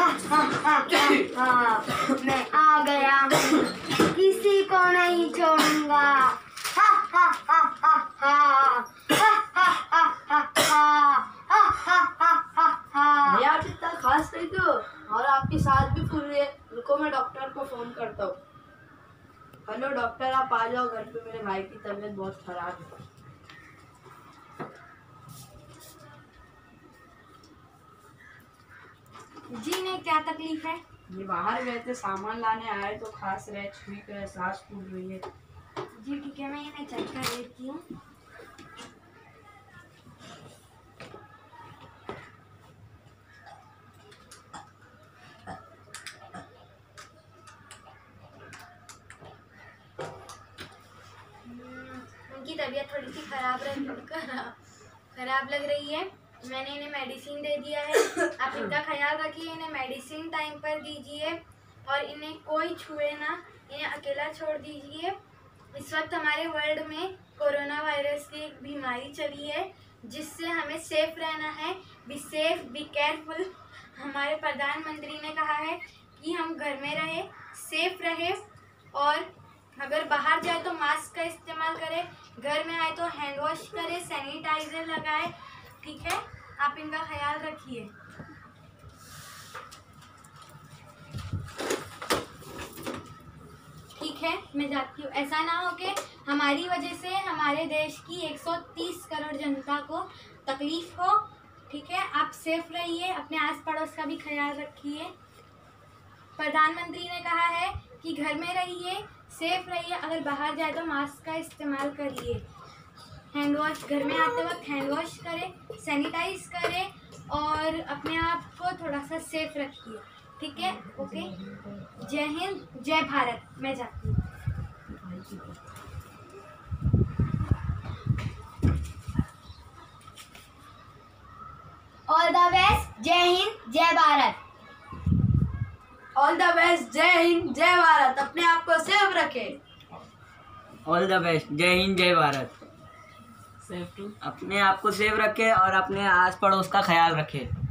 मैं आ गया हूँ, किसी को नहीं छोड़ूंगा। भैया आप इतना खास नहीं क्यों और आपकी सांस भी फूल रही है। रुको मैं डॉक्टर को फोन करता हूँ। हेलो डॉक्टर, आप आ जाओ घर पे, मेरे भाई की तबीयत बहुत खराब है। जी ने क्या तकलीफ है? ये बाहर गए थे, सामान लाने आए तो खांस रहे, छींक रहे, सांस फूल रही है। जी ठीक है, मैं इन्हें चेक कर लेती हूँ। उनकी तबीयत थोड़ी सी खराब लग रही है। मैंने इन्हें मेडिसिन दे दिया है। आप इनका ख्याल रखिए, इन्हें मेडिसिन टाइम पर दीजिए और इन्हें कोई छुए ना, इन्हें अकेला छोड़ दीजिए। इस वक्त हमारे वर्ल्ड में कोरोना वायरस की एक बीमारी चली है जिससे हमें सेफ रहना है। Be safe, be careful. हमारे प्रधानमंत्री ने कहा है कि हम घर में रहे, सेफ रहे और अगर बाहर जाए तो मास्क का इस्तेमाल करें, घर में आए तो हैंड वॉश करें, सैनिटाइजर लगाएं। ठीक है, आप इनका ख्याल रखिए। ठीक है, मैं जाती हूँ। ऐसा ना हो कि हमारी वजह से हमारे देश की 130 करोड़ जनता को तकलीफ हो। ठीक है, आप सेफ रहिए, अपने आस पड़ोस का भी ख्याल रखिए। प्रधानमंत्री ने कहा है कि घर में रहिए, सेफ रहिए, अगर बाहर जाए तो मास्क का इस्तेमाल करिए, हैंड वॉश, घर में आते वक्त हैंड वॉश करें, सैनिटाइज करें और अपने आप को थोड़ा सा सेफ रखिए। ठीक है, ओके। जय हिंद, जय भारत। मैं जाती हूँ। All the best. जय हिंद, जय भारत। All the best. जय हिंद, जय भारत। अपने आप को सेफ रखें। All the best. जय हिंद, जय भारत। Safe to. अपने आप को सेफ रखें और अपने आस पड़ोस का ख्याल रखें।